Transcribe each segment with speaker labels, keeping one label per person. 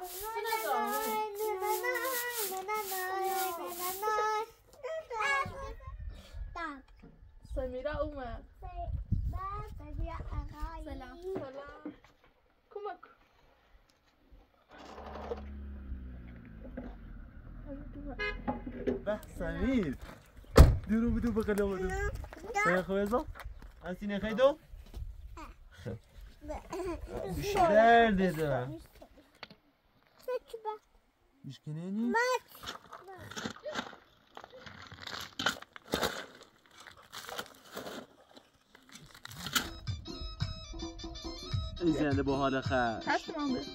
Speaker 1: سمیرا اومد.
Speaker 2: سلام.
Speaker 1: سلام. کمک.
Speaker 3: به سمیر درو بدو بقلا بدو سمیر خویزا هستی نخیدو بیشتر دیده بیشکنه نی زنده با حال خیر
Speaker 1: هست من به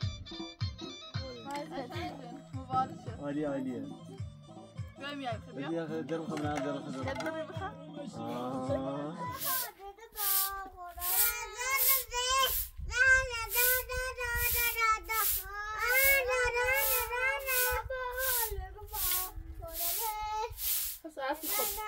Speaker 3: عالی عالیه
Speaker 1: بیا میای بیا
Speaker 3: بیا درم خبرم درم خبرم
Speaker 1: درم بخوام أصل خب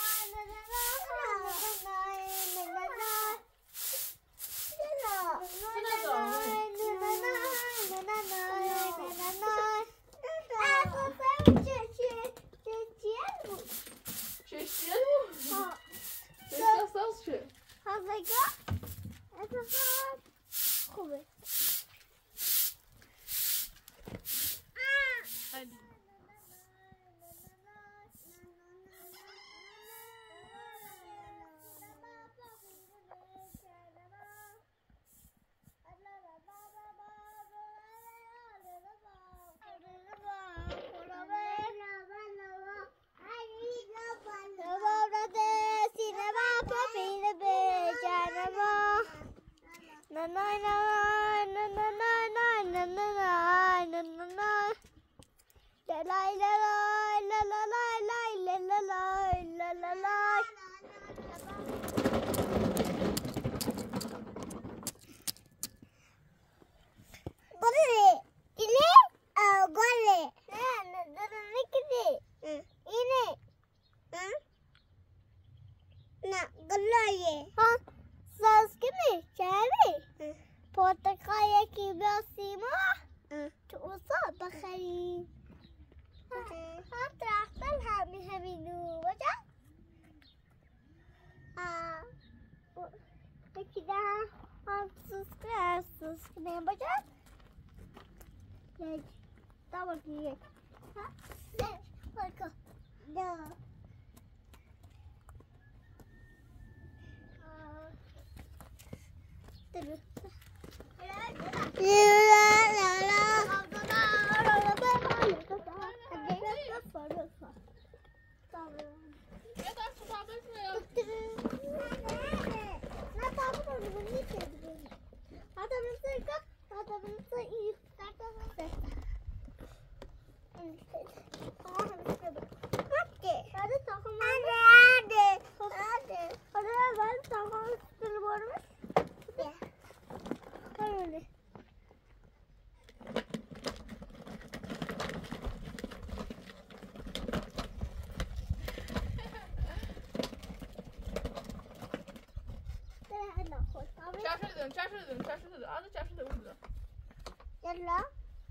Speaker 2: يلا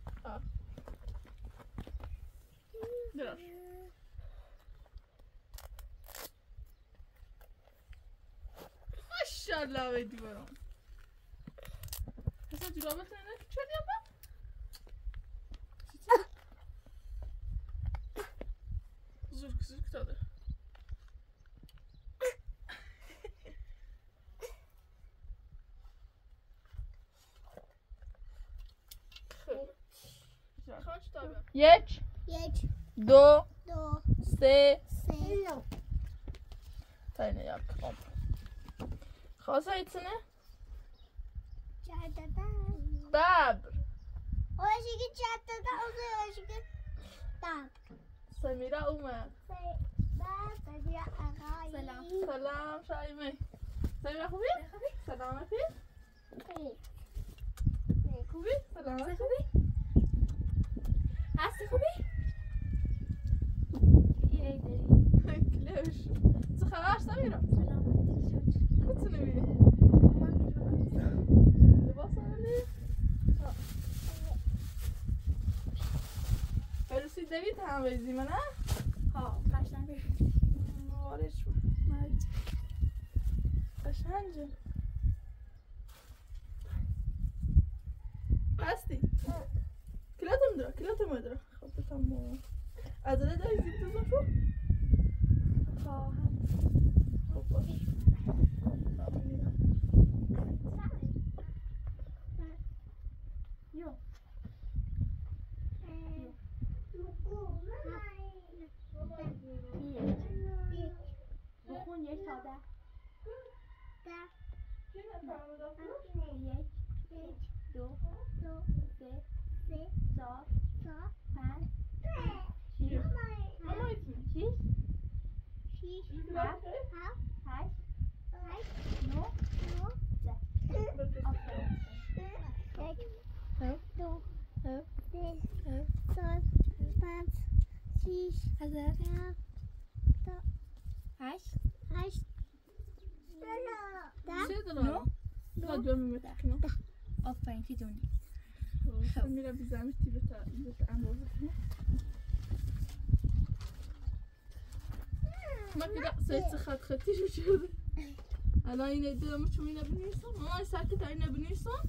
Speaker 1: ما شاء الله ويدي برام هسه جرابتنا هناك شو اليوم زرك تاده یک دو سه تاینه yaptım. خاصة يتسنى باب
Speaker 2: وشيكي جاتة وشيكي باب
Speaker 1: سميرة أمة
Speaker 2: سلام
Speaker 1: سلام شايمة سميرة خوبي سلامتي خوبي سلامتي خوبي
Speaker 2: هستی خوبی؟
Speaker 1: یه داری کلش چه خبر سمیرا؟ کجا نمیری؟ لباس آوردی؟ دوید هم بریزیم نه؟
Speaker 2: ها قشنگ
Speaker 1: وارش قشنگه هستی؟ کلاتم داره خب بتم عدله داری زیب دوزن شو؟
Speaker 2: خواهم
Speaker 1: خب باش
Speaker 2: یو بخون یک تا 10 1 2 3 4 5 6
Speaker 1: ماما ایتون
Speaker 2: 7 8 9
Speaker 1: سه دلار نه دور میمتکنم
Speaker 2: آفرین فیدونی
Speaker 1: میره بزنم تیبت اندازه کنم ما که سه خط خطی شو شده الان اینه دارم چون اینه بنویسم مامان ساکت اینه بنویسم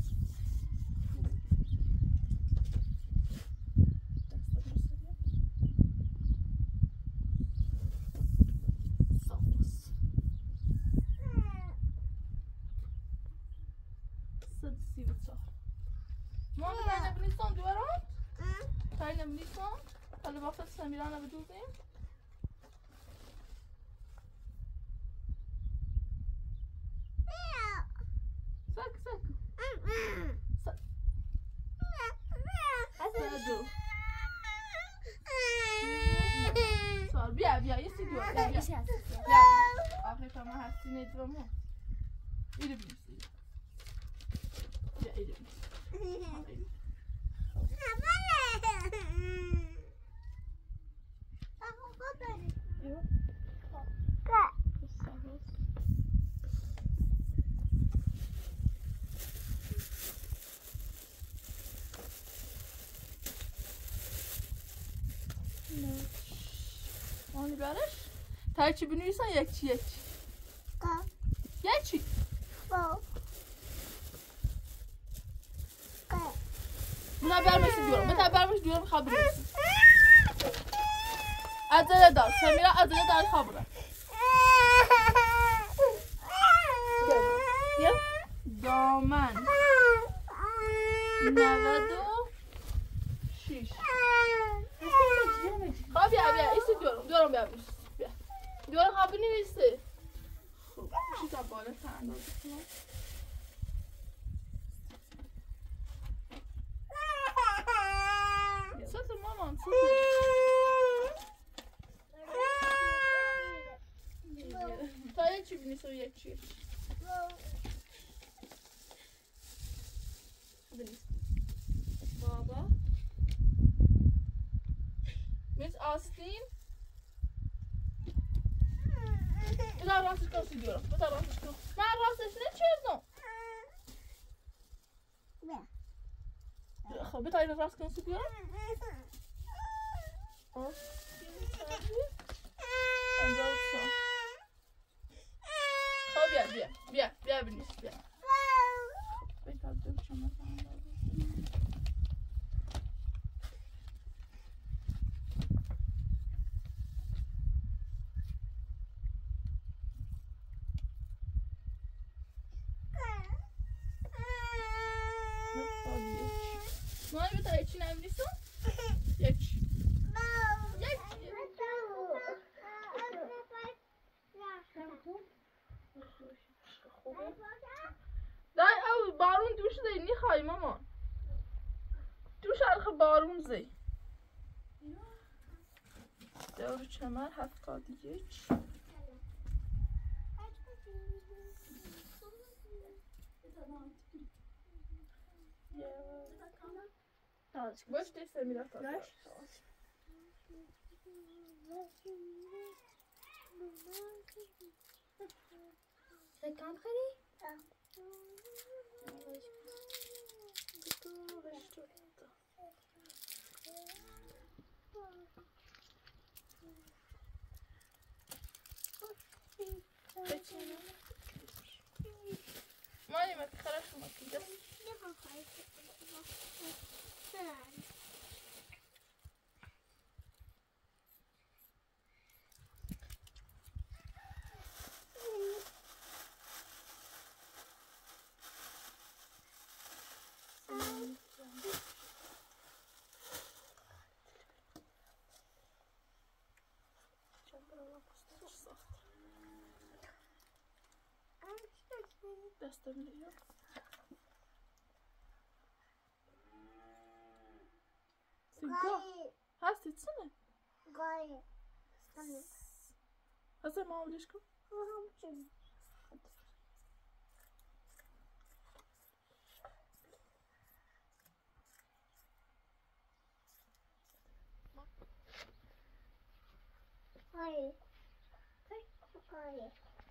Speaker 1: مامان اینه بنویسم دوباره تا اینه بنویسم حالا وقت سمیرانه بدوزیم بیا یه سی دوار بیا آخه تا ما هستی ندرمو ایره بینیسی بیا ایره بینیسی آنی برش تا چی بنویسن یک چی بنا برمش دیورم خواب بنویسیم عدله دار سمیرا عدله دار خواب بیا دامن 96 خب بیا ایستی دورم بیا دورم خواب بنویسه خب چی تا بالا تا اندازه کنم سطر مامان تا یک چی بنویسه و یک چی بابا میز آستین بذار راستش کن سیدیورم بذار راستش کن من راستش نچیزم خب بذار این راست کن سیدیورم آستین سردی انجام سا خب بیا بنیس بیا بذار دو شما ماهی بتا یکی نمیدیسم؟ یکی دای او بارون دوش دی نیخوای مامان دوش ارخ بارون زی دور چمر 71 باش دیسته میره تا
Speaker 2: سکان خیلی؟
Speaker 1: ماني ما تخرجش ما كده. دستم میاد. سیگار هستی چنه؟
Speaker 2: گاهی
Speaker 1: هستی ما اولش کن؟
Speaker 2: گاهی گاهی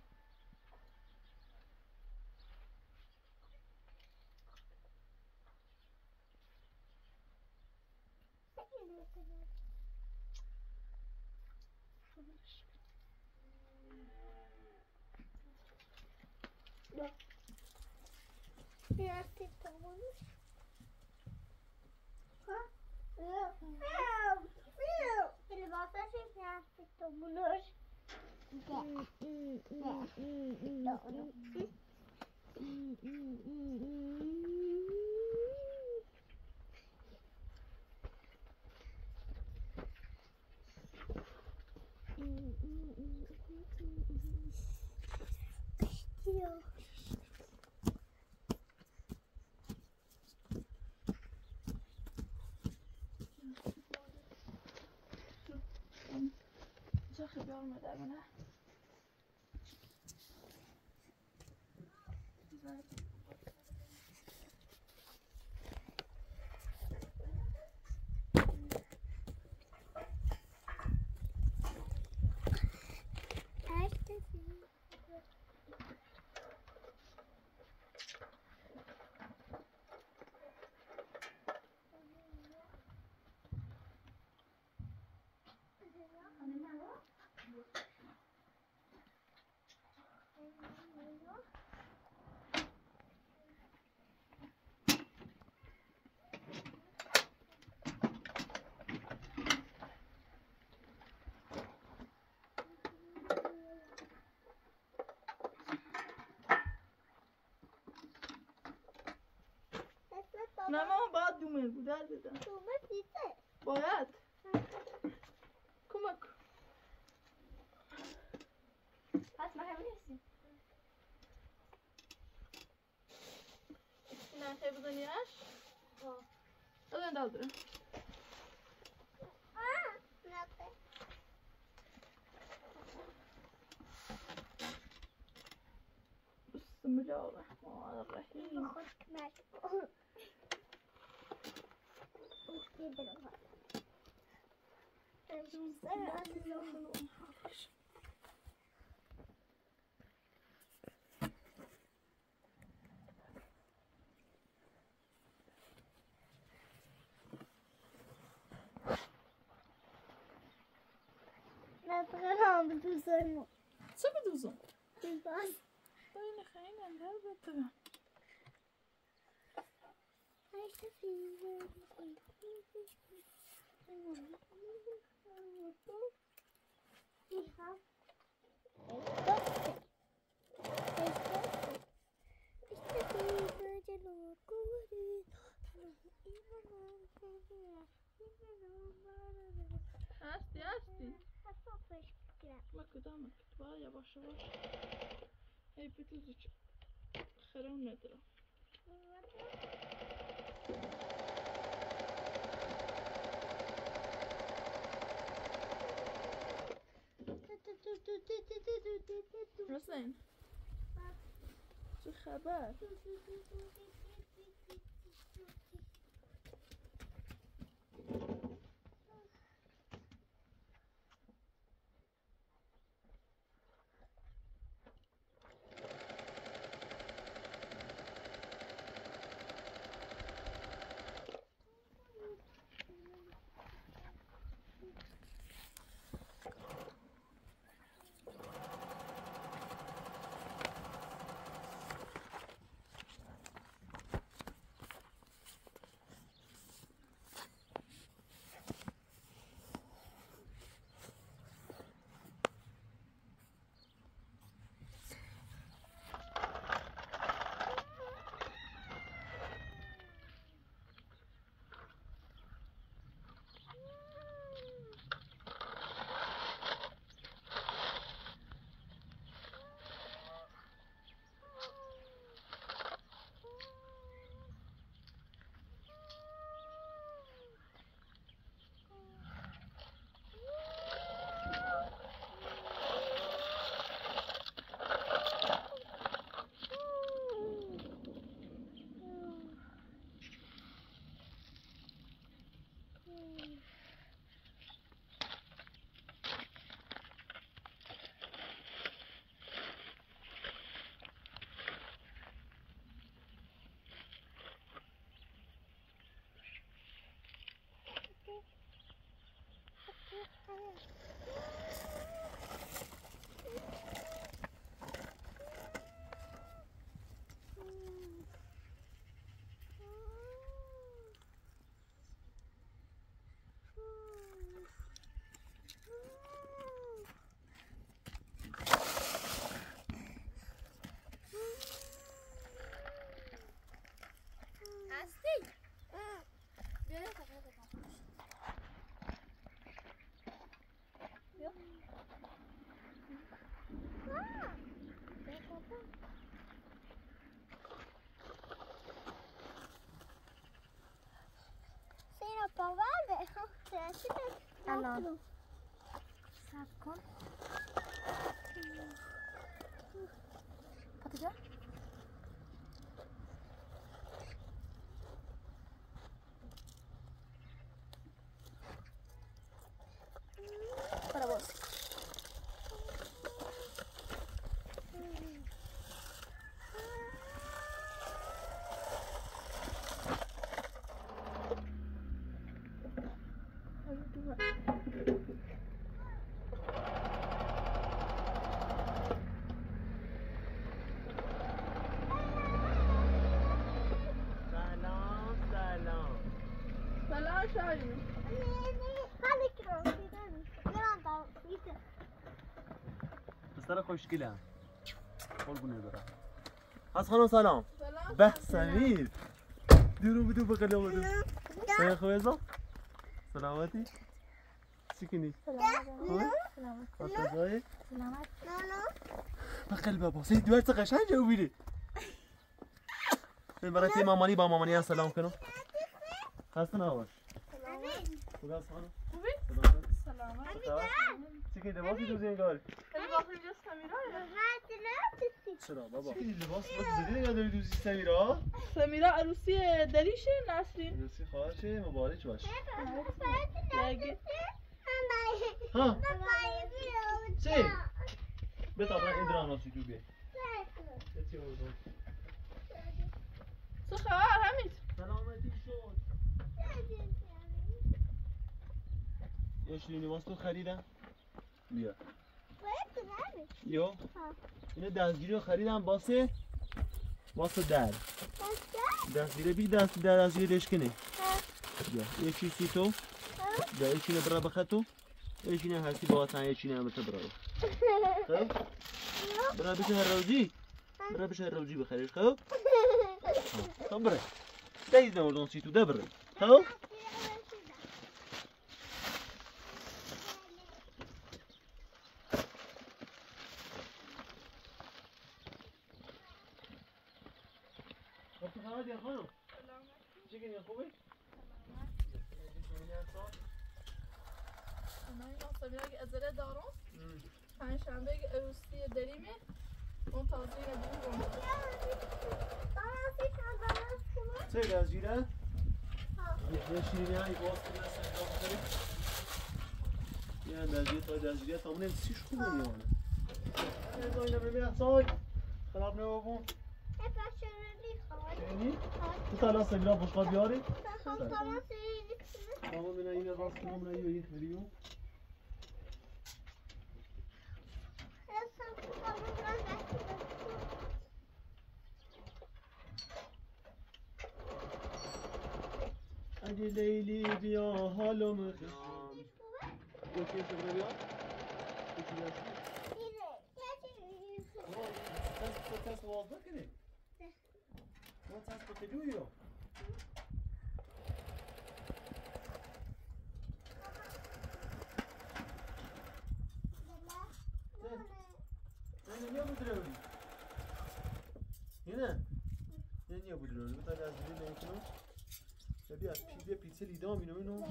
Speaker 1: خیلی آمده منه. نه ما باید دومه بوده دادم.
Speaker 2: دومه دیده
Speaker 1: باید کمک
Speaker 2: پس ما همه نیستیم.
Speaker 1: نه خیلی بدونیش دادن دادره بسم الله الرحمن الرحیم.
Speaker 2: خود کمک نتقرام بدوزم
Speaker 1: چه بدوزم؟
Speaker 2: بباز
Speaker 1: باید خیلی انگار بترم هستی ما کدامك باید باشه باشه ای بدوزی چه خرم ندارم حسین چه خبر؟
Speaker 2: الان صبر کن فاطمه برو باز
Speaker 1: سلام شاهین
Speaker 3: پسر خوشگلم قربونه برم از خانم سلام
Speaker 1: سلام
Speaker 3: به سمیر درو بدو بقل آمدو سایه خویزا سلامتی چی کنی؟ خوبه؟ آتازایی؟
Speaker 2: سلامت
Speaker 3: بقل بابا سید دوار چه قشنگ جو بیره برای تی مامانی با مامانی هم سلام کنم خسته نباش خدا از خانم
Speaker 1: خوبی؟
Speaker 3: سلامت
Speaker 1: سلامت
Speaker 3: چی کنی لباسی دوزی انگار؟
Speaker 1: لباس اینجا سمیرا
Speaker 3: چرا بابا چی کنی لباس زدی نگاه داری دوزی سمیرا؟
Speaker 1: سمیرا عروسی دریشه نسرین
Speaker 3: دوزی خواهرشه مبارک باش
Speaker 1: لگه
Speaker 3: ها چی؟ بتا برای این درام ناسی جو بیه
Speaker 1: چه خبر حمید؟
Speaker 3: سلامتی شد یه شیرینی لباس تو خریدم بیا یو اینو دستگیری رو خریدم واسه در دستگیری بی دستگیریش کنی بیا یه چیزی تو بیا ایشینه برا بخطو ایشینه هستی با تن ایشینه امرتا برا خب برا بشه هر روزی بخریش خب خب بره دهید نوردون سی تو ده بره خب تو خواهد یا خانم چی کنی خوبی؟
Speaker 1: سمیرا که ازره دارم پنجشنبه که عروسی دریمه اون تازه دیگه
Speaker 3: چه دستگیره؟ یه شیرینی هایی باز کنه سنگاه بخری یه دستگیره تا دستگیره تا منه سیش خوبه نیمانه زاینه ببینم سای خراب نبابون شیرینی؟ تو تلا سمیرا بشقا بیاری؟ تمام من اینه راست کنم من این خریو اگه لیلی بیا حالم خشم یکی سبرا بیا یکی دست تست واز بکنی ما تست بکنی یا نه بودراری نه نه بودراری بتا از دیگه نمیکنم بیا پیتزا لیدام اینو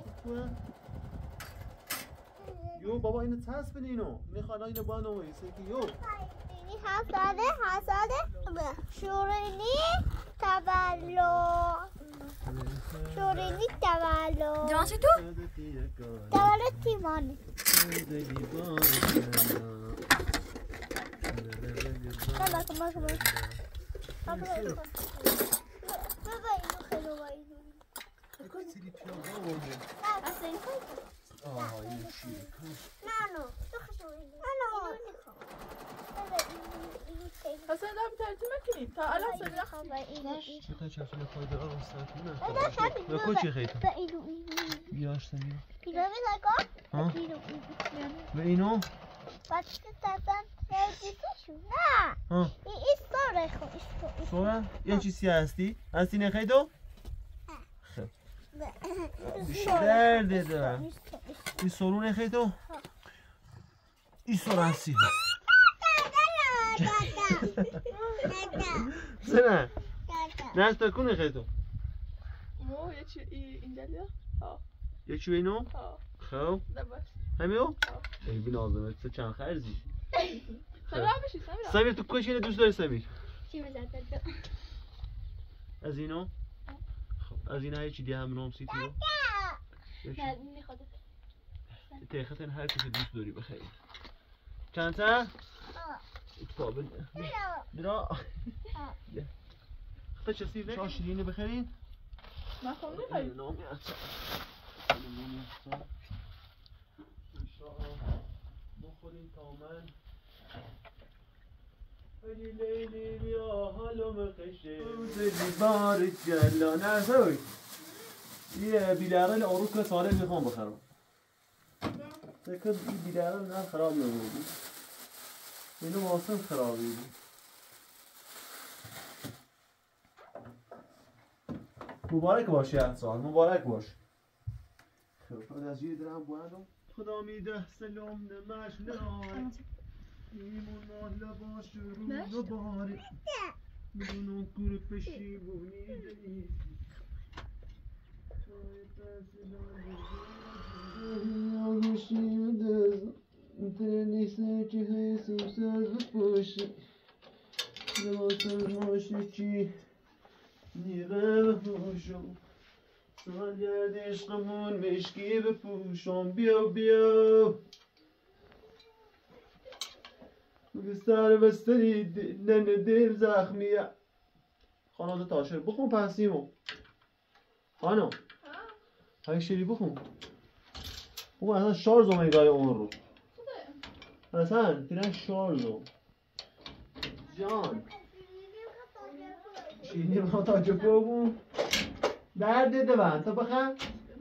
Speaker 3: یو بابا اینو تست بده اینو خانا اینو با نوعی سیکی یو
Speaker 2: حساده شورینی تولو جانسی تو؟ تولو تیمانی
Speaker 1: حسن دارم ترجمه کنیم تا الان سمیرا
Speaker 3: چقدر چفله فایده ها رو سرطونه چی خیلی بیاش سمیرا به اینو نه این سوره یه چیزی هستی نخیی دو؟ خب بیشتر دیدم این سرو نخیی دو؟ این سوره هستی سنه نست کن نخیی دو
Speaker 1: مو یه چی اینجا لیا
Speaker 3: یکی اینو؟ خب
Speaker 1: لباس
Speaker 3: همینو؟ ای بی نازمه تو چند خرزی؟
Speaker 1: سمیر بشی
Speaker 3: سمیر تو کش اینه دوست داری سمیر؟
Speaker 2: چی بزرد
Speaker 3: از اینو؟ خب از این هایی چی دیگه هم نام سیتی رو؟
Speaker 2: نه میخواد
Speaker 3: تیختن هر کسی دوست داری بخیر چند تا؟ اتفاقا درا خطا چسی شا شیرینی بخرین؟
Speaker 1: من خب میخوایی
Speaker 3: بخورین تا من ولی لیلی بیا حالو مقشه زدی بارک جلا نهوی یه بیدران آروک ساله میخوام بخرم فکر این بیدران نه خراب نبودی اینو واسم خرابی بود مبارک باش یه سال مبارک باش خب از یه درم بوندم خدا میده سلام نمش نای ایمون مالا باش رو باری میدونم کور پشیمونی دنی توی آگوشی دز تره نیسته که حسیم ساز بپوشی لباسم ماشی چی نیغه بپوشم سال گرد عشقمون مشکی بپوشم بیا بیا سر بستری ننه دل زخمیه خانم تاشر بخون پسیمو خانم های شیری بخون بخون اصلا شارزو میگای اون رو اصلا تیرن شارزو جان شیری ما تاجه بگون درد ده بند تا بخن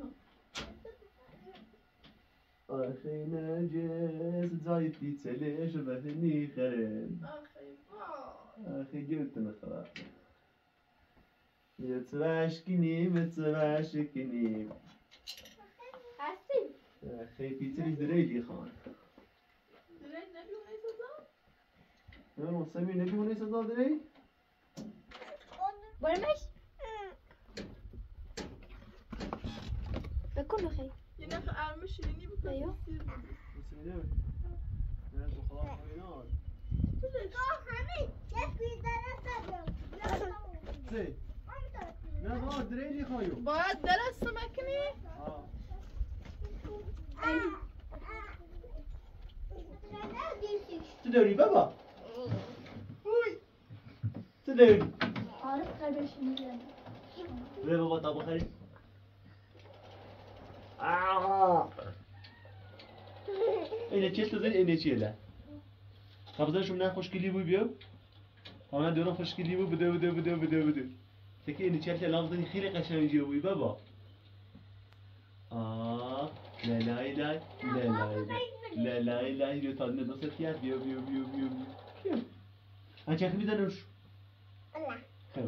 Speaker 3: آخی نجس زای پیتسلش رو بهت نیخرن آخی گلت نخواه یه توش کنیم یه توش کنیم
Speaker 2: هستی؟
Speaker 3: آخی پیتسلیش دریلی خان
Speaker 1: دریل نبیونه سازا؟
Speaker 3: نه سمی نبیونه سازا دریل؟
Speaker 2: برمش؟ بکن بخیر
Speaker 1: یه نفر ارمه شیرینی بود
Speaker 2: ایو.
Speaker 3: سمی نبی نه بخواه خوینار سه نه با دریلی خواهیو
Speaker 1: باید درست مکنی؟
Speaker 3: تو داری بابا تو داری
Speaker 2: عارف قلبش میگیرم
Speaker 3: بره بابا تا بخری اینه چیه تو زن اینه چیه له خبزنشون نه خوشگلی بود بیا همه دوران خوشگلی بود بده تکی اینه چیه لام زنی خیلی قشنگی بود بابا لای بیا تا نه دوست کرد بیا چه میزنه روش خیلی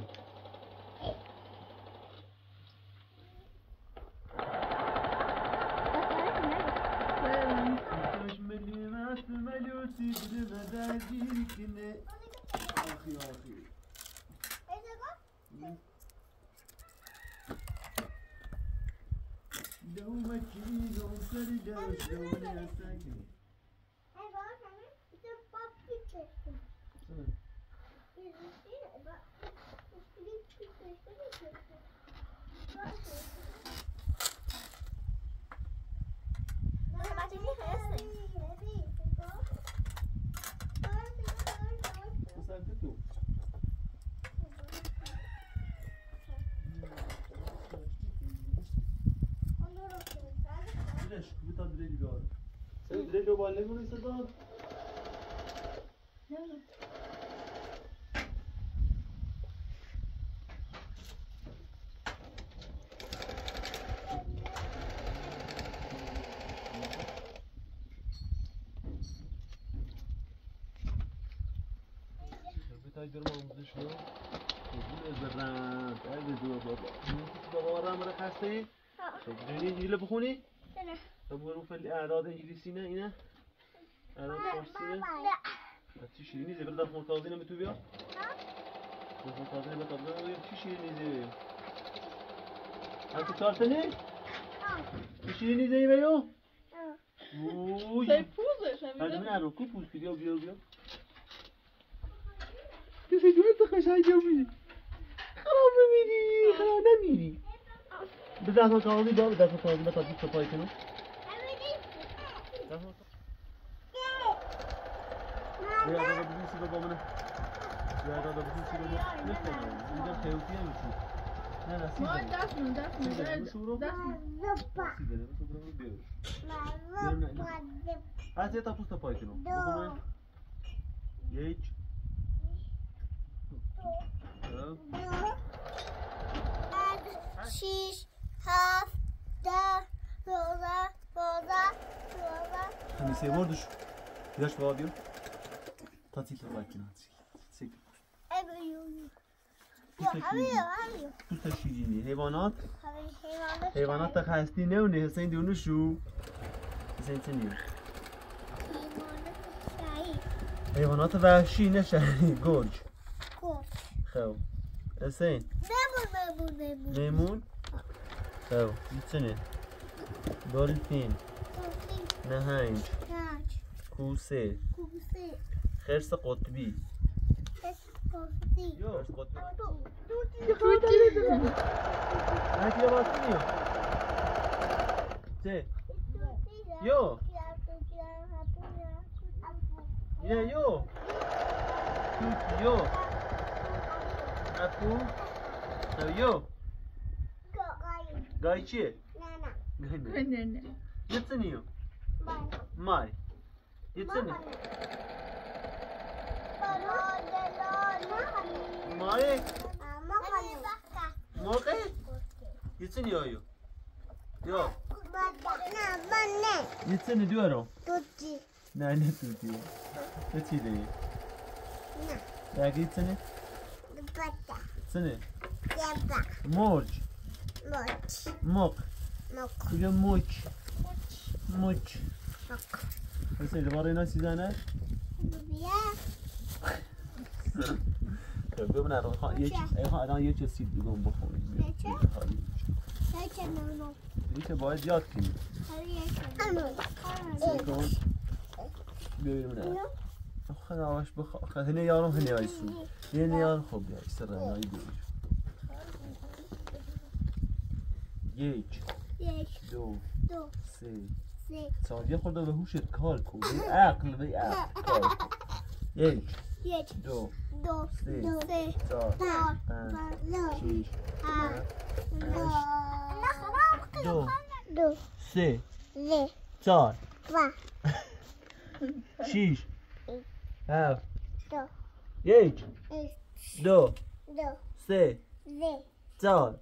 Speaker 3: درلو باله کنی صدا بتاعي دير ما شنو يقول زران هذا دو بابا راه خاصتي تدري يجي بخوني تبغون في الاعراض انجليزينا هنا اعراض فارسينا هاتي شيريني زي بردا فونتازينا بتوبيا فونتازينا بتوبيا شي شيريني زي هاتي كارتني شیرینی زنی بیو اوی
Speaker 1: سه پوزش
Speaker 3: هرده
Speaker 1: نمیده.
Speaker 3: من رو کو پوز بیا تو فیدیو تو قشنگ میری خراب میری خراب نمیری به دست کاغذی با به دست کاغذی با تا پیش پای کنم بیا دادا ببین سیگار با منه بیا دادا ببین سیگار با نکنم اینجا خیوتی نمیشی نه نه
Speaker 1: ما
Speaker 3: سیگار
Speaker 1: دست من دست من
Speaker 3: سیگار بشورو
Speaker 1: دست من.
Speaker 3: سیگار بشورو برو بیار از یه تا پوست پای کنم بخونم یک دو
Speaker 2: شیش هفت ده دوازده
Speaker 3: همین سه بردش بیاش بابا بیو تا تیتر پای کنم سیگار پوست شیرینی حیوانات هستی نونه حسین دیونو شو حسین چنیو حیوانات وحشی نه شهری گرج خب حسین میمون خب میتونه دلفین نهنگ کوسه خرس قطبی خرس قطبی هرکی باز کنیم چه؟ یو اینه یو یو اپو یو گای چیه؟ گای نه
Speaker 1: نه.
Speaker 3: یه تنیو مای یه تنی مای موقع یه تنی آیو یو یه تنی دوارو نه نه توتی یه چی دیگه نه یه تنی تنی موج موق کجا موچ حسین دوباره اینا چیزا نه؟ خب ببین الان یه چیز سید بگم بخوریم یه باید یاد کنیم سیکون ببینیم نه خیلی آواش بخواه هنه یارم هنه آیسون یه یارم خوب بیایی سر رنایی بیایی یک دو سه ساعت خورده به هوشت کار کن به عقل کار کن یک دو سه چهار پنج شیش هشت دو سه چهار شیش هفت یک دو سه چهار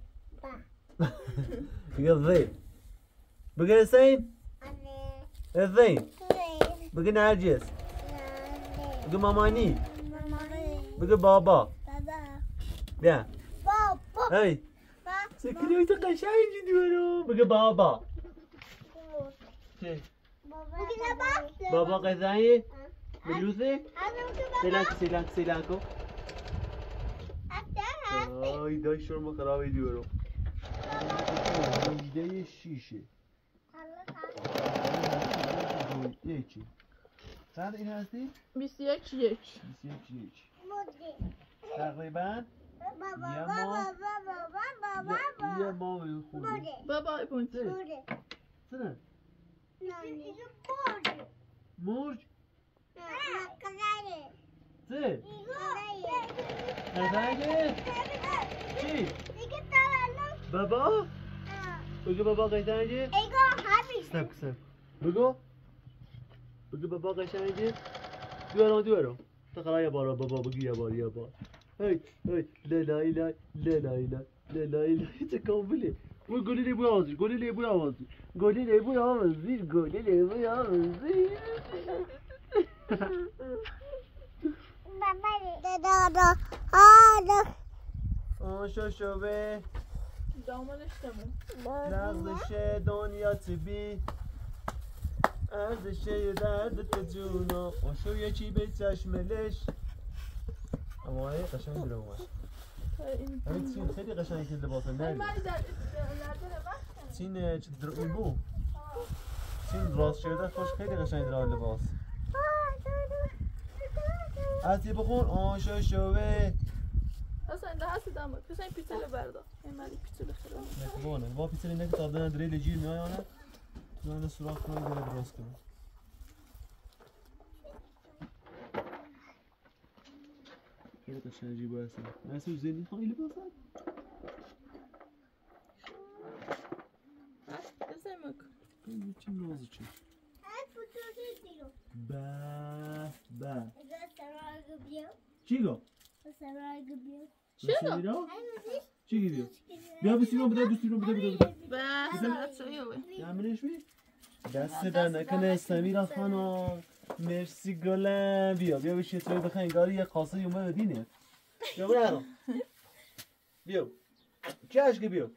Speaker 3: بگه زی بگه حسین حسین بگه نرجس بگه مامانی بگه بابا بیا هی سکریوی تو قشنگی دوارو بگه بابا چه؟ بابا قشنگی؟ بلوزه؟ سیلانکو آی دای شرم خرابی دوارو مجده شیشه یکی چند این هستی؟
Speaker 1: 21 یک
Speaker 3: تقریبا یه ماه خورده
Speaker 1: بابا بونتی
Speaker 3: چنه؟ مرج؟ چه؟ قشنگه؟ چی؟ بابا؟ بگو بابا قشنگه؟ سب بگو بابا قشنگه؟ دوارم تقرا یه بار بابا بگو یه بار هی لا چه کامله گلی لیبوی آوازی آشو به
Speaker 1: دامنش تموم
Speaker 3: نغزش دنیا تبی ارزش درد تو جونا آشو یه چی به چشملش اما های قشنگ بیرون اومد همین چی خیلی قشنگی که لباسه نرید
Speaker 1: من در وقت
Speaker 3: سین چه این بو سین راست شده خوش خیلی قشنگ در لباس هستی بخور آشا شوه
Speaker 1: اصلا ده هستی دامه کسی این پیتله بردا این مالی پیتله خیلی
Speaker 3: نکبانه با پیتله نکه تا دنه دریل جیر میایانه دنه سراخ کنه داره درست کنه خیلی قشنگ جیبه هستن نسو زیدی خواهی لباسن
Speaker 1: کسی مکن
Speaker 3: چه نازو چه با چی گو؟ چی گو؟ چی گو؟ بیا بسیرون بده بسیرون بده
Speaker 1: بس سویوه
Speaker 3: نمینش بی؟ دست در نکنه سمیرا خانم مرسی گلم بیا بشی توی بخواه انگاری یه خاصه یومه بدینه بیا برم بیا چی عشقی بیا؟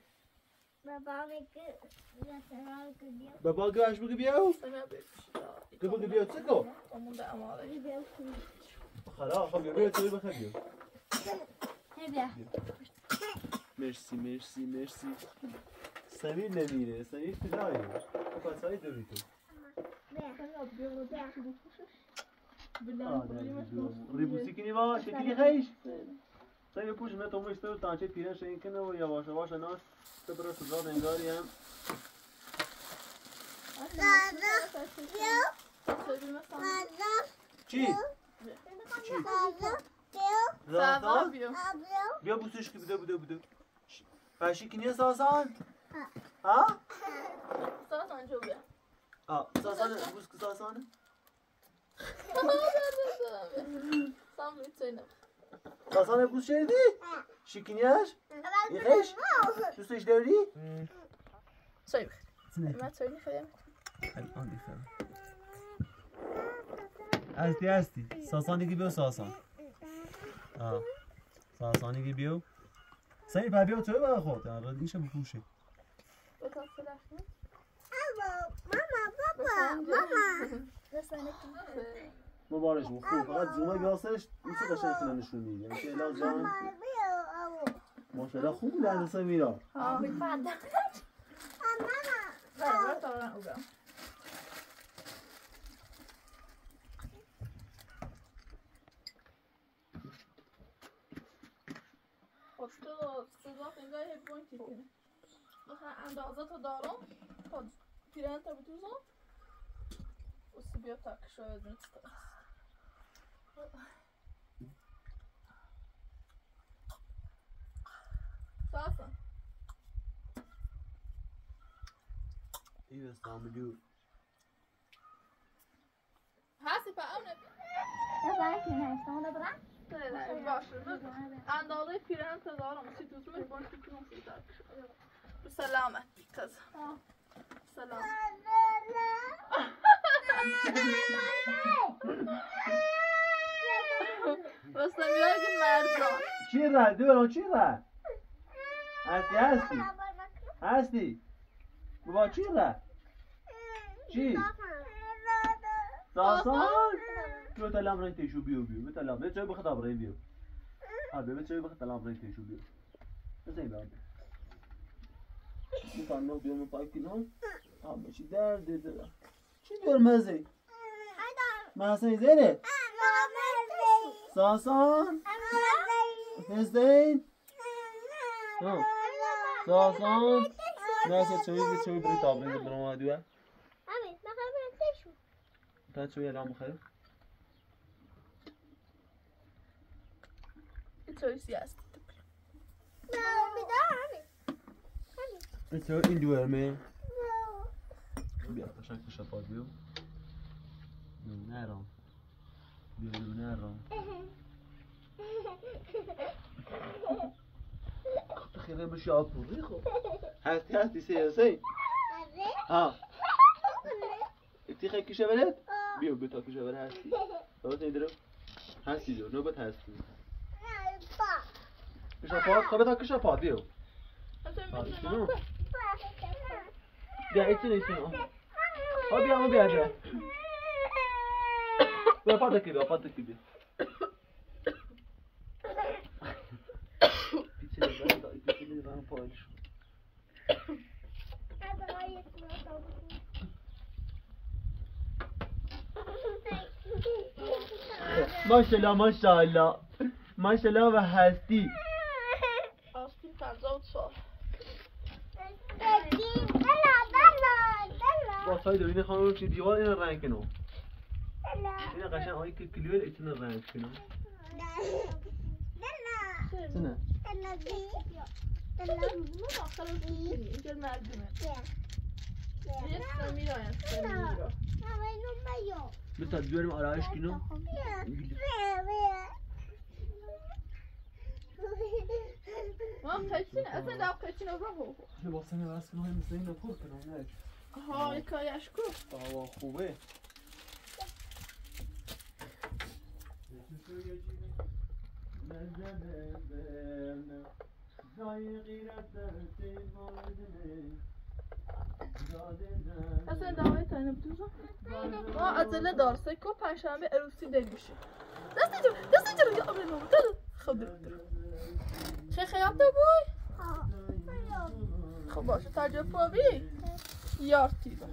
Speaker 3: بابا گو عشق بگی بیا؟ گو بگی بیا چه گو؟ خلاص خب بیا توی بخواه بیا مرسی سمیر نمیره سمیر کجایی؟ پس های دوری تو ریبوسی کنی با شکلی خیش سمیر پوش نه تو مشتر تانچه پیرن شین کنه و یواش یواش ناش تو برو سزاد انگاری هم چی؟
Speaker 1: سازان
Speaker 3: بیا بوسش که بده پشی کنی سازان؟ ها؟
Speaker 1: سازان جو بیا
Speaker 3: سازان بوس که سازانه؟
Speaker 1: سام میتونم
Speaker 3: سازان بوس شدی؟ شکنیش؟ یخش؟ دوستش داری؟
Speaker 1: سوی بخیر من سوی میخوایم
Speaker 3: الان میخوام هستی سازان دیگه بیو سازان سازان دیگه بیو سعی پر بیو توی بقى خود در رد میشه بپوشه مبارش خوب فقط زومه بیاسرش میشه قشنگ کنه نشون میده یعنی که الا جان ماشاءالله خوب لحظه سمیرا
Speaker 1: تو سوزاق انگار هی پوینتی کنه اندازه تو دارم خود پیرن تا بتوزم و سبیا تاک شاید نیست ساسا
Speaker 3: این استعمالیو
Speaker 1: هستی پا اونه باشه اندازه پیرن تا دارم سی توزمش پوینتی کنم سوزاق سلامت کز سلام واسه میاد که مردان
Speaker 3: چی ره دوران چی ره هستی بابا چی ره چی ساسان رو تلام رای تیشو بیو تلام به چه بخدا برای بیو به چه بخدا تلام رای تیشو بیو بزنید بابا میخوام نو بیام پاکی نو چی درد داره چی دور مزه مزه زره ساسان هستین ساسان نه چوی بری تابلت برام اومدیه تا چوی الان بخیر
Speaker 1: چوی سیاست
Speaker 3: چوی این دوره بیا قشنگ شفاف بیو نرم خیلی بشی آپوزی خب هستی سیاسی اتی خیلی کشه برد بیو بتا کشه برد هستی دارت نیدرم هستی جو نوبت هستی کشه پاد خواه بتا کشه پاد بیو بیا ایتی نیستیم بیا بیا پاد کی بیا پیچه دارم پایلش ماشاءالله ماشاءالله ماشاءالله و هستی
Speaker 1: آستین 52
Speaker 3: با ساید این خانم چی دیوار این رنگ کنو این قشنگ آیی که کلیول ایتون رنگ کنو سنه
Speaker 1: اینجا مردمه یه سمی رایم سمی را
Speaker 3: بتا بیاریم آرایش کنو
Speaker 1: ما قیچین اصلا داو قیچین رو رو
Speaker 3: لباسم بس کنو هم مثل این نپور کنو نه
Speaker 1: ها یکایش کو
Speaker 3: بابا خوبه
Speaker 1: اصلا دعوای تاینه بتوزم ما عزله دار سکو پنجشنبه عروسی دل میشه دستی جلو یا امین ماما دل خب خیلی خیاطه بوی خب باشه ترجمه پاوی یارتی با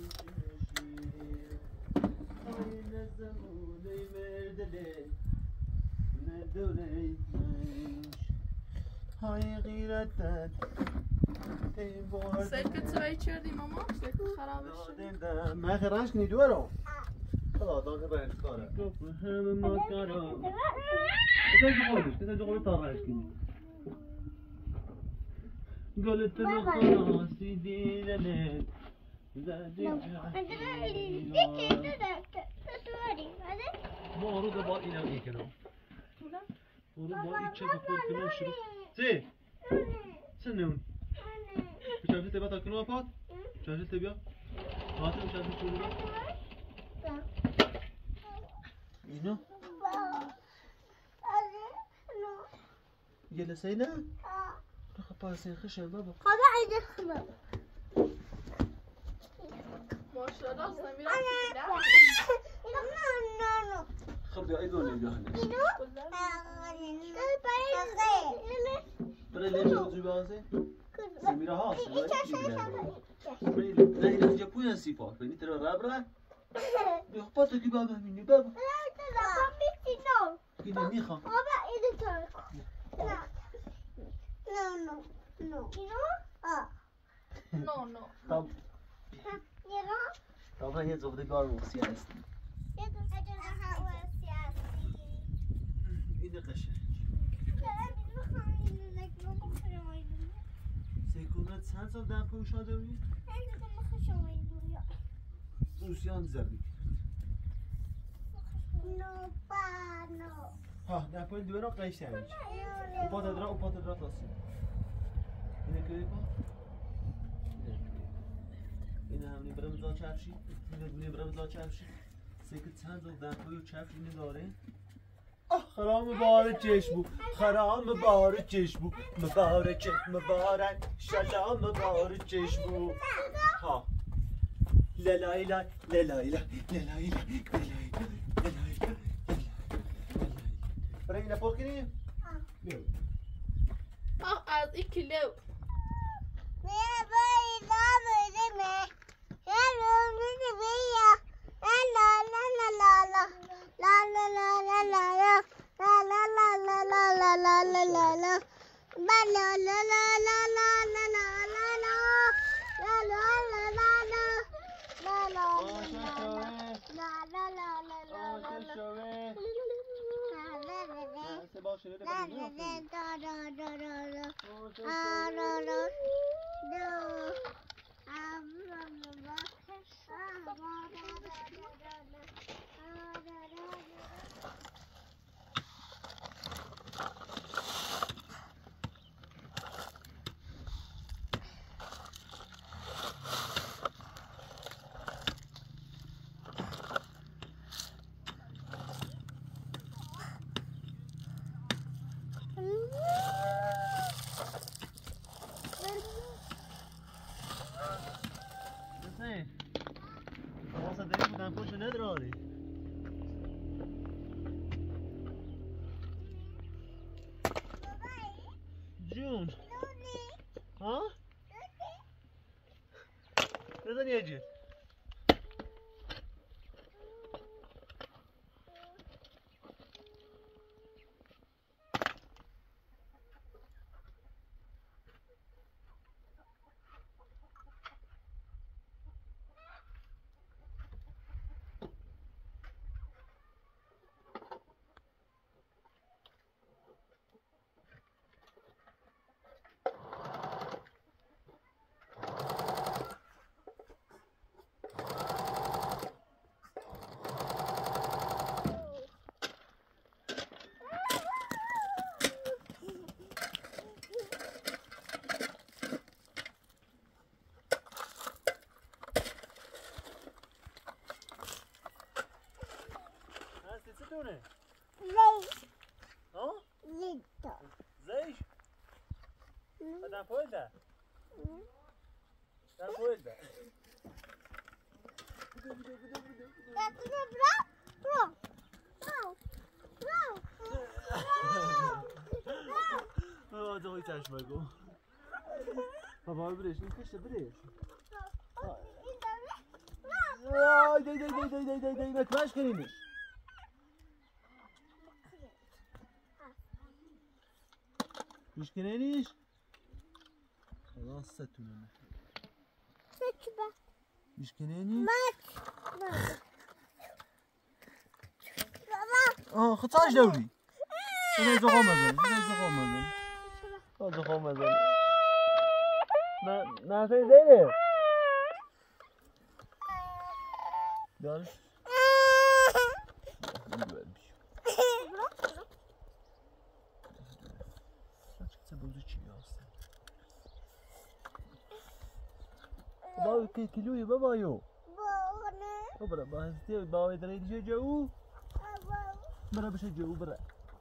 Speaker 3: های غیرتت
Speaker 1: سکت سوی چردی ماما سکت خرابش شد
Speaker 3: من خیرانش کنی دو رو خدا دانه باید کاره همه ما کارا بذار جو قولش تاقهش کنی گلت بخواسی دیدنت زدی ما رو با اینم میکنم رو با این چه بخور کنم شروع سی سنون بچه تبا تا کنو اپاد بچه تبیا آتم بچه شروع اینو جلسه نه خب پاسین خشن بابا
Speaker 1: ماشاءالله سمیرا
Speaker 3: خب بیا ایگو نگاه نه برای لیمو رو بازه سمیرا هاست نه این اینجا پویان سیپا بینی ترا ربره بیا پاتو که بابا مینی بابا اینو میخوام
Speaker 1: نو
Speaker 3: طبعا یه زبدگار موسی هستی اینه قشنگ سیکونت چند سال دم پوش شده بودی؟ روسیان زردی ها دم پوی دوی رو قشنگ اوپا تدرا تاسی اینه که ایپا؟ اینه همینی برم زا چفشی اینه برم زا چفشی سیکت چند سال دم پوی و چفش اینه داره خرام مبارک چشمو خرام مبارک چشمو مبارک شلام مبارک چشمو ها للایلا برای اینه پر کنیم؟
Speaker 1: از این کلو جون ها
Speaker 3: يجي
Speaker 2: زيش
Speaker 3: ها؟
Speaker 2: زيتا
Speaker 3: زيش؟ هذا فوق ده؟ ده فوق ده؟ هذا هو تشمكو بابا بريش نكش بريش داي ما تماش كريمش مش كنانيش خلاص ستونا
Speaker 2: سكبة
Speaker 3: مش كناني
Speaker 2: مات
Speaker 3: خطاش دوري انا زخم ازن زخم ازن ما في زينب دارش بابا كيلوي بابا يو برا بهستي بابا دري جو برا بش جو برا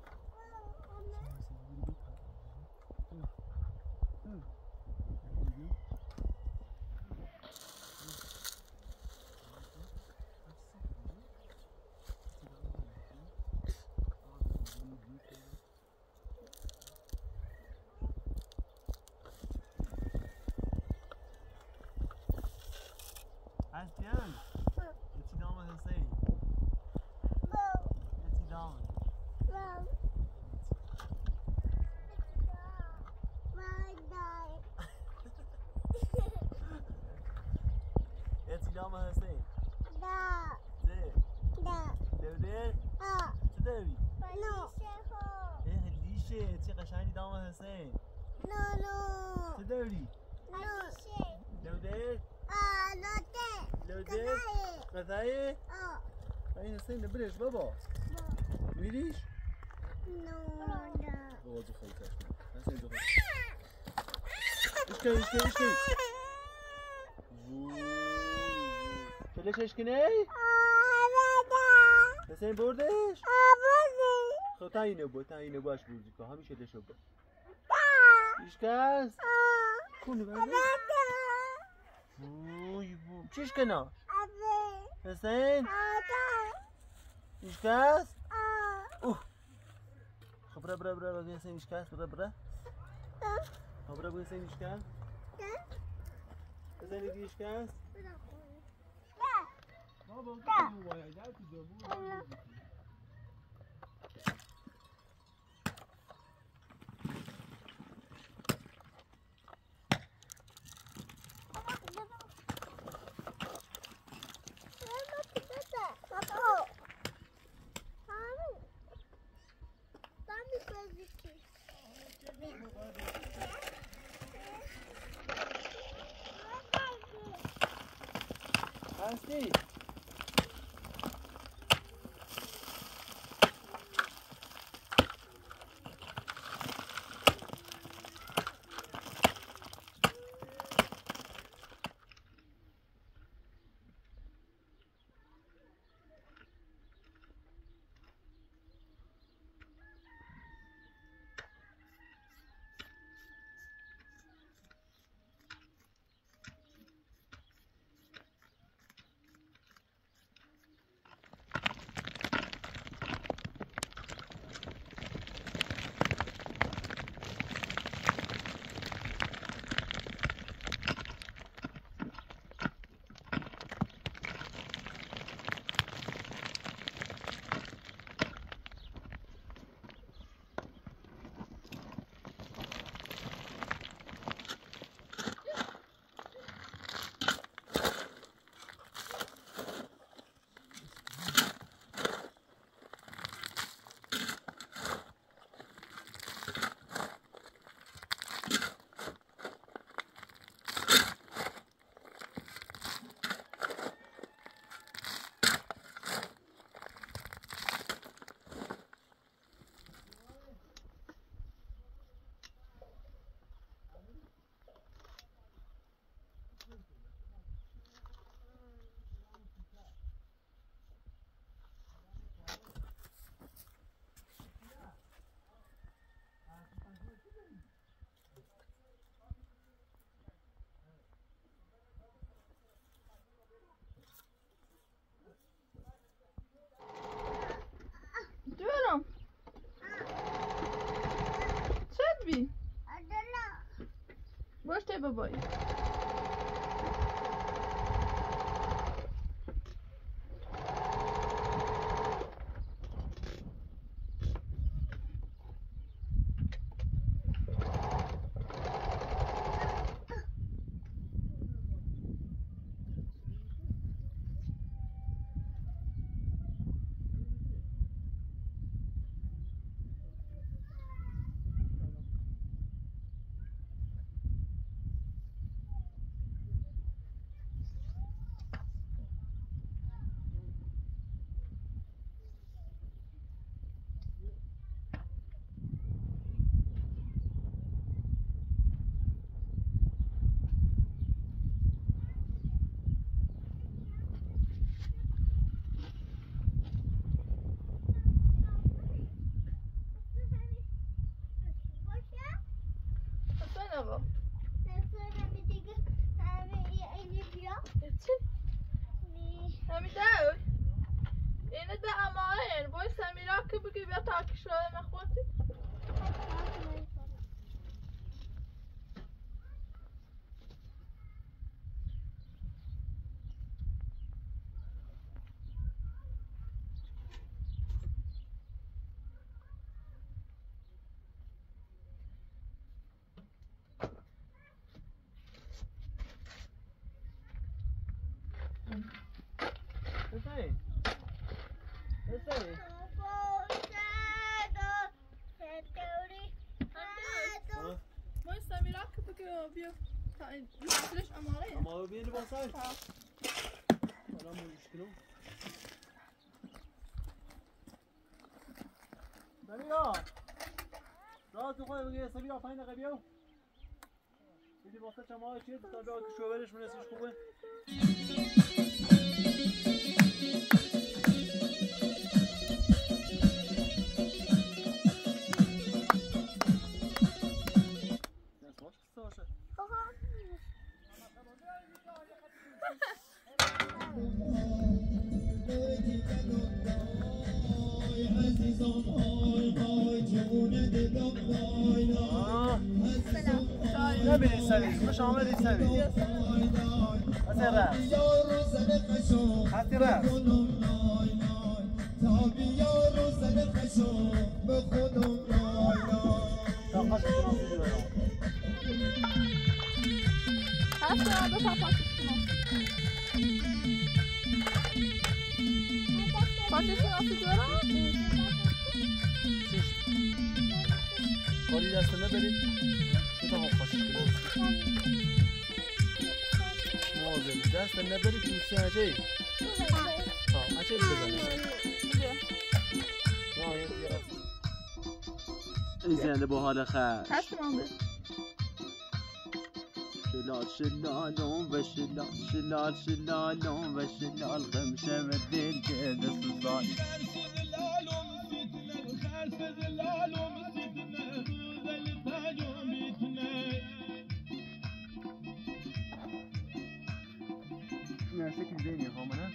Speaker 3: Asyan, yeti dama Hüseyin. Yeti dama. Yeti dama Hüseyin. زين. دودين. تدري. هالليشة تي قشاني دama Hüseyin. تدري. دودين. لودين. غذاية. هاي Hüseyin نبرش بابا. ميريش. بابا زخم تشمع. Hüseyin زخم. اشكي. ليش اشكني؟ حسين بردش؟ خب تعينه باش بردی که همیشه دشو با ایشکست؟ کنه برده؟ وای بو چیش کنه؟ حسین؟ ایشکست؟ خب برا بگه حسین ایشکست برا خب برا بگه حسین ایشکست؟ حسین ایدی ایشکست؟ بابا هستی؟
Speaker 1: ببایی آقا همین دار اینه به اماره باید سمیرا که بگی بیا تاکیش رو نخواتی باید سمیرا که بگی بیا تاکیش اماره
Speaker 3: اماره بیا لباسای سلام مشکلو سمیرا راست خود بگی سمیرا 5 دقیقه بیاو دیدی واسه چما چیه تا بیا که شوورش منسیش خوبه نبینی سویز خوش آمدی سویز هستی رفت هستی رفت تا خوش کناسی دیورم
Speaker 1: هستی آدو تا پاسش کناسی پاسش کناسی دیورم
Speaker 3: کاری دست نبرید تا هم خوشش کناسی موازه دست نبرید توسی هجه ها هجه بزنید این زنده با حال خش
Speaker 1: هستی من بید
Speaker 3: شلال شلالون و شلال شلال شلالون و شلال غمشه و دل که دست سال نرسه که زینی خامنه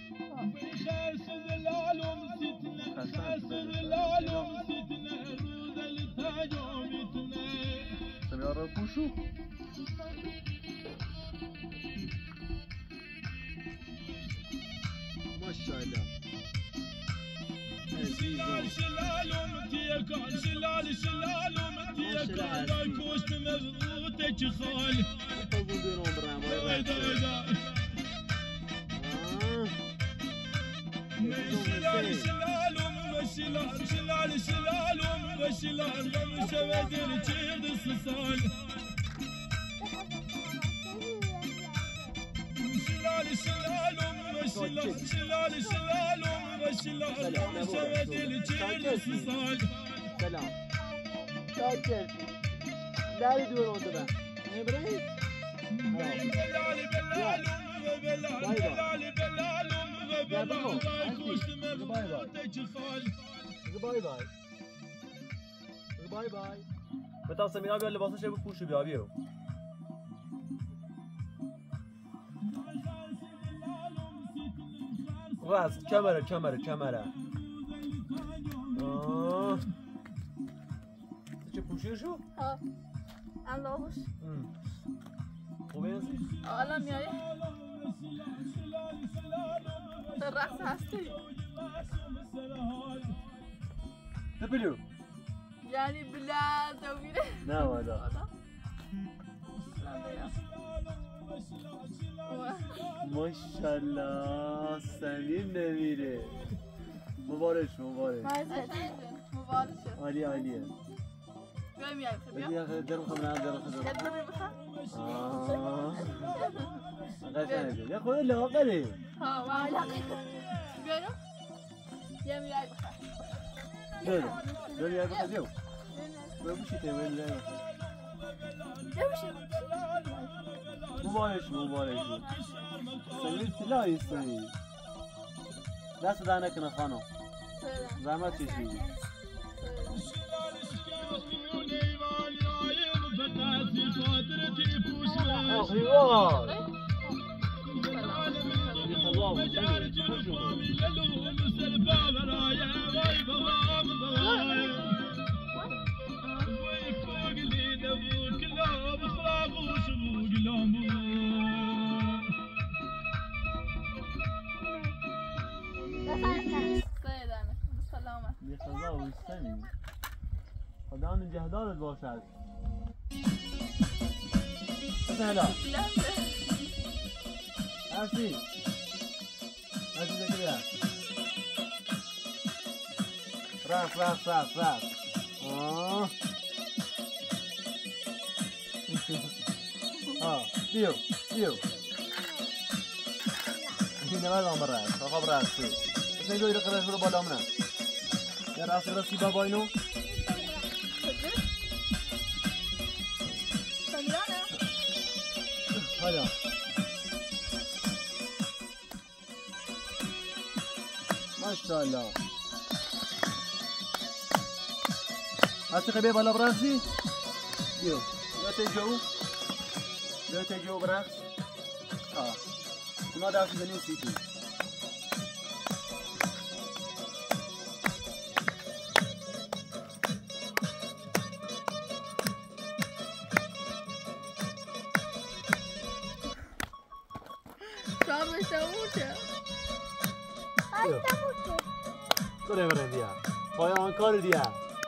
Speaker 3: سمیار رو پوشو ماشاءالله
Speaker 4: شلال شلالم تيكا شلال شلالم تيكا لا كوست مغوتك خال
Speaker 3: قبول دورون برام
Speaker 4: شلال شلالم شلال شلال شلالم وشلال غم شودر تشيد الصال شلال شلالم وشلال شلال شلالم وشلال غم شودر تشيد الصال
Speaker 3: سلام شاكر داري دورون برام ابراهيم
Speaker 4: بلال بلال بلال بلال
Speaker 3: باي باي باي باي بتا سمیرا بیا لباسش رو پوشو بیا بیو راست کمره چه پوشیشو؟
Speaker 1: ها اندازش
Speaker 3: خوبه هستی؟
Speaker 1: الان میایی؟ در رقص هستی؟
Speaker 3: ببینو
Speaker 1: یعنی بلند و میره؟
Speaker 3: نه والا ماشالله سمیر نمیره مبارش عالی عالیه
Speaker 1: بیا میایی بیا
Speaker 3: بیا درم خواهم نه درم خواهم
Speaker 1: ادبه بخواه؟
Speaker 3: قشنگه یا خود لاغره
Speaker 1: ها والا بیا اینو بیا میایی بخواه
Speaker 3: بیا بیا بخواه بیا بیا بوشیته بیا بیا بخواه مبارش سمیر طلایی سمیر دست در نکنه خانم زحمت چشیدی آخی وای خدا وستنی خدا نگهدارت باشد سهلا هستی دیگه رفت بیو این نمید آمر رفت خواب رفتی بس این دوی رقیبش برو بالا منم یا راستی بابا اینو حالا ماشاءالله هستی خیلی بالا برقصی؟ بیو بیا تجو برقص اونا دستی بنویسی تو کره برن دیا پایان کار دیا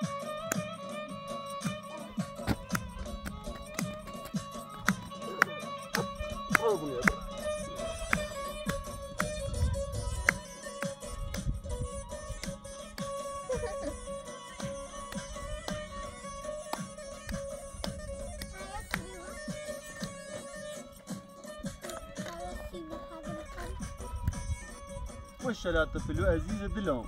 Speaker 3: ماشاءالله طفل عزيز دلهم